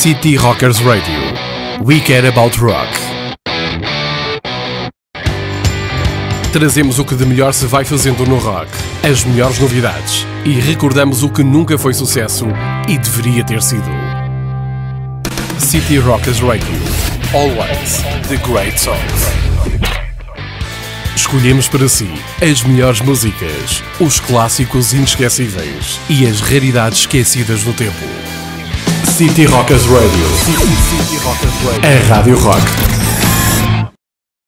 City Rockers Radio. We care about rock. Trazemos o que de melhor se vai fazendo no rock, as melhores novidades e recordamos o que nunca foi sucesso e deveria ter sido. City Rockers Radio. Always the great songs. Escolhemos para si as melhores músicas, os clássicos inesquecíveis e as raridades esquecidas do tempo. City Rockers Radio. A Rádio Rock